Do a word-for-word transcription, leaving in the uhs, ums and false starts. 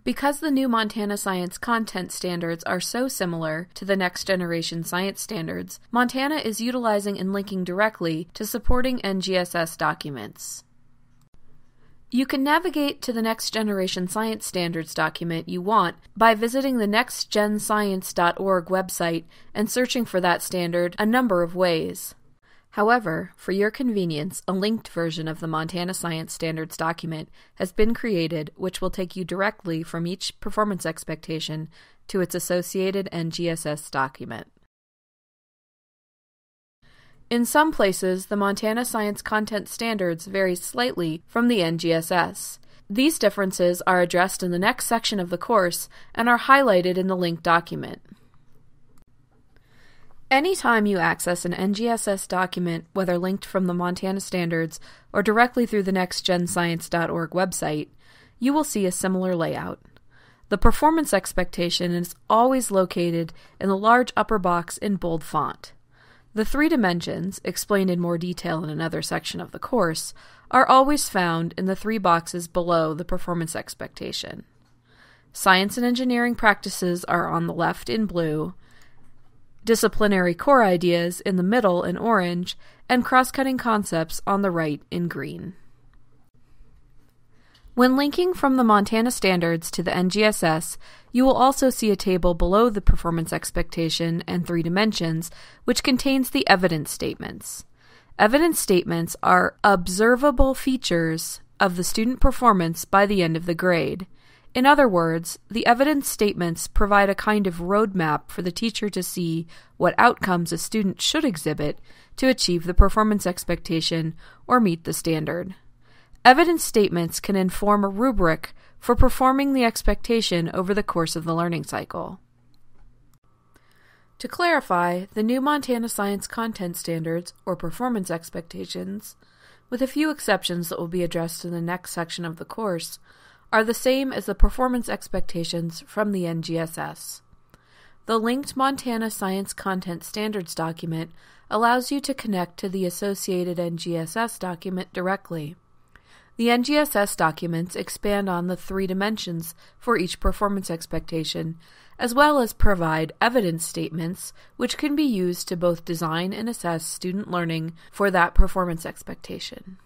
Because the new Montana Science content standards are so similar to the next generation science standards, Montana is utilizing and linking directly to supporting N G S S documents. You can navigate to the Next Generation Science Standards document you want by visiting the next gen science dot org website and searching for that standard a number of ways. However, for your convenience, a linked version of the Montana Science Standards document has been created, which will take you directly from each performance expectation to its associated N G S S document. In some places, the Montana Science Content Standards vary slightly from the N G S S. These differences are addressed in the next section of the course and are highlighted in the linked document. Anytime you access an N G S S document, whether linked from the Montana Standards or directly through the next gen science dot org website, you will see a similar layout. The performance expectation is always located in the large upper box in bold font. The three dimensions, explained in more detail in another section of the course, are always found in the three boxes below the performance expectation. Science and engineering practices are on the left in blue, disciplinary core ideas in the middle in orange, and cross-cutting concepts on the right in green. When linking from the Montana Standards to the N G S S, you will also see a table below the performance expectation and three dimensions, which contains the evidence statements. Evidence statements are observable features of the student performance by the end of the grade. In other words, the evidence statements provide a kind of roadmap for the teacher to see what outcomes a student should exhibit to achieve the performance expectation or meet the standard. Evidence statements can inform a rubric for performing the expectation over the course of the learning cycle. To clarify, the new Montana Science Content Standards, or performance expectations, with a few exceptions that will be addressed in the next section of the course, are the same as the performance expectations from the N G S S. The linked Montana Science Content Standards document allows you to connect to the associated N G S S document directly. The N G S S documents expand on the three dimensions for each performance expectation, as well as provide evidence statements which can be used to both design and assess student learning for that performance expectation.